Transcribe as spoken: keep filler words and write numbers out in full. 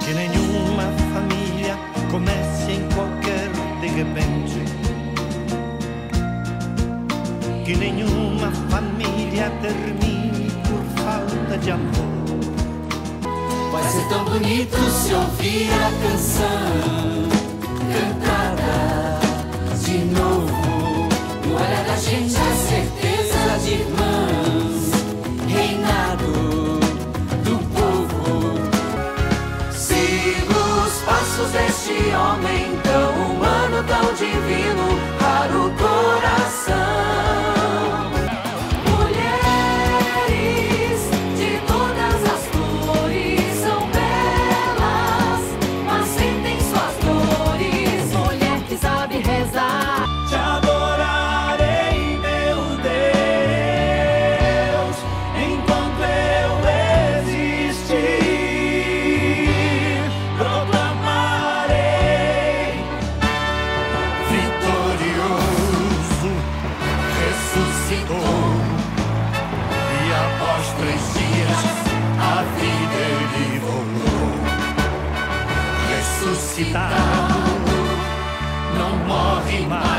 que nenhuma família comece em qualquer de repente, que nenhuma família termine por falta de amor. Vai ser tão bonito se ouvir a canção cantada de novo, no olhar da gente a certeza de irmãs, reinado do povo. Siga os passos deste homem tão humano, tão divino, para o coração. E após três dias a vida ele voltou. Ressuscitado, não morre mais.